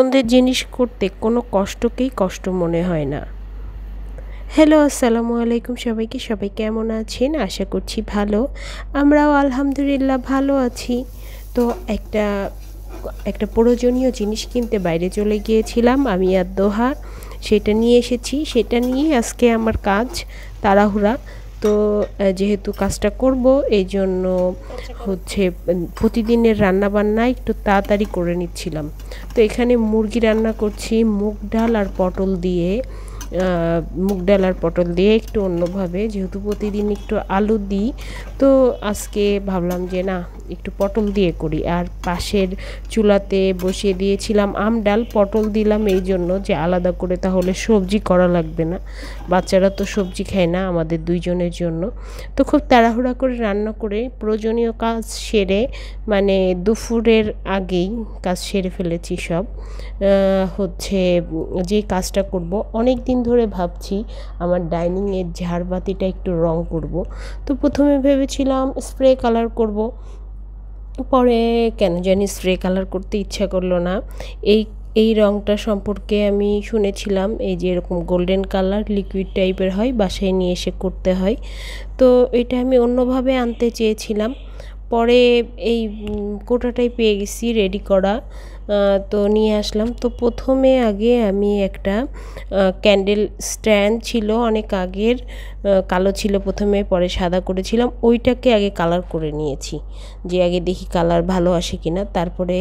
পছন্দের জিনিস করতে কোনো কষ্টকেই কষ্ট মনে হয় না। হ্যালো, আসসালামু আলাইকুম সবাইকে। সবাই কেমন আছেন? আশা করছি ভালো। আমরাও আলহামদুলিল্লাহ ভালো আছি। তো একটা প্রয়োজনীয় জিনিস কিনতে বাইরে চলে গিয়েছিলাম আমি আর দোহা। সেটা নিয়ে এসেছি। সেটা নিয়েই আজকে আমার কাজ, তাড়াহুড়া। তো যেহেতু কাজটা করব এই জন্য প্রতিদিনের রান্নাবান্না একটু তাড়াতাড়ি করে নিচ্ছিলাম। তো এখানে মুরগি রান্না করছি মুগ ডাল আর পটল দিয়ে। একটু অন্যভাবে, যেহেতু প্রতিদিন একটু আলু দিই, তো আজকে ভাবলাম যে না, একটু পটল দিয়ে করি। আর পাশের চুলাতে বসিয়ে দিয়েছিলাম আম ডাল। পটল দিলাম এই জন্য যে আলাদা করে তাহলে সবজি করা লাগবে না। বাচ্চারা তো সবজি খায় না, আমাদের দুইজনের জন্য। তো খুব তাড়াহুড়া করে রান্না করে প্রয়োজনীয় কাজ সেরে, মানে দুপুরের আগেই কাজ সেরে ফেলেছি সব। যে কাজটা করব, অনেক দিন ধরে ভাবছি আমার ডাইনিংয়ের ঝাড়বাতিটা একটু রং করব। তো প্রথমে ভেবেছিলাম স্প্রে কালার করব, পরে কেন জানি স্প্রে কালার করতে ইচ্ছা করলো না। এই এই রঙটা সম্পর্কে আমি শুনেছিলাম, এই যে এরকম গোল্ডেন কালার লিকুইড টাইপের হয়, বাসায় নিয়ে এসে করতে হয়। তো এটা আমি অন্যভাবে আনতে চেয়েছিলাম। পরে এই কোটাটাই পেয়ে গেছি রেডি করা। তো নিয়ে আসলাম। তো প্রথমে আগে আমি একটা ক্যান্ডেল স্ট্যান্ড ছিল অনেক আগের, কালো ছিল প্রথমে, পরে সাদা করেছিলাম। ওইটাকে আগে কালার করে নিয়েছি, যে আগে দেখি কালার ভালো আসে কিনা, তারপরে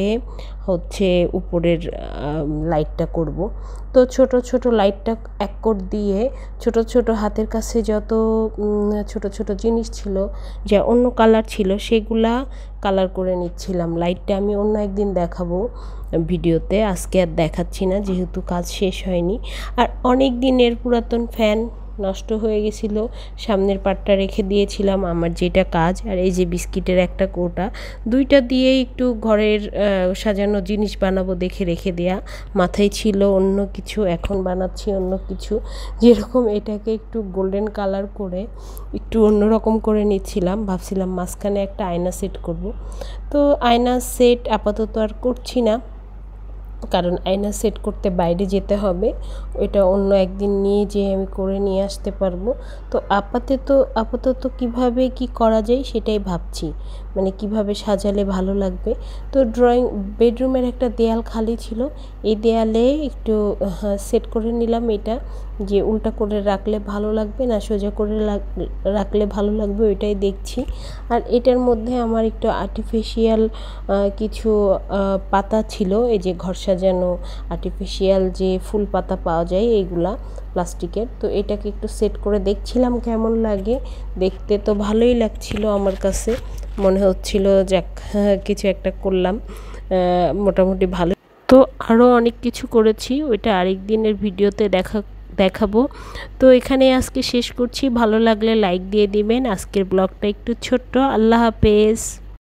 উপরের লাইটটা করব। তো ছোট ছোট লাইটটা এক কোট দিয়ে ছোট ছোট হাতের কাছে যত ছোট ছোট জিনিস ছিল, যা অন্য কালার ছিল, সেগুলা কালার করে নিচ্ছিলাম। লাইটটা আমি অন্য একদিন দেখাবো ভিডিওতে, আজকে আর দেখাচ্ছি না যেহেতু কাজ শেষ হয়নি। আর অনেক দিনের পুরাতন ফ্যান নষ্ট হয়ে গেছিল, সামনের পাটটা রেখে দিয়েছিলাম আমার যেটা কাজ। আর এই যে বিস্কিটের একটা কৌটা, দুইটা দিয়ে একটু ঘরের সাজানো জিনিস বানাবো দেখে রেখে দেয়া। মাথায় ছিল অন্য কিছু, এখন বানাচ্ছি অন্য কিছু। যেরকম এটাকে একটু গোল্ডেন কালার করে একটু অন্যরকম করে নিচ্ছিলাম, ভাবছিলাম মাঝখানে একটা আয়না সেট করব। তো আয়না সেট আপাতত আর করছি না, কারণ আয়না সেট করতে বাইরে যেতে হবে। ওইটা অন্য একদিন নিয়ে যেয়ে আমি করে নিয়ে আসতে পারবো। তো আপাতত কিভাবে কি করা যায় সেটাই ভাবছি, মানে কিভাবে সাজালে ভালো লাগবে। তো বেডরুমের একটা দেয়াল খালি ছিল, এই দেয়ালে একটু সেট করে নিলাম এটা, যে উল্টা করে রাখলে ভালো লাগবে না সোজা করে রাখলে ভালো লাগবে, ওইটাই দেখছি। আর এটার মধ্যে আমার একটু আর্টিফিশিয়াল কিছু পাতা ছিল, এই যে ঘর সাজানো আর্টিফিশিয়াল যে ফুল পাতা পাওয়া যায় এইগুলা প্লাস্টিকের। তো এটাকে একটু সেট করে দেখছিলাম কেমন লাগে। দেখতে তো ভালোই লাগছিল আমার কাছে, মনে হচ্ছিল যাক কিছু একটা করলাম, মোটামুটি ভালো। তো আরও অনেক কিছু করেছি, ওইটা আরেক দিনের ভিডিওতে দেখাবো। তো এখানে আজকে শেষ করছি। ভালো লাগলে লাইক দিয়ে দিবেন। আজকের ব্লগটা একটু ছোট্ট। আল্লাহ হাফেজ।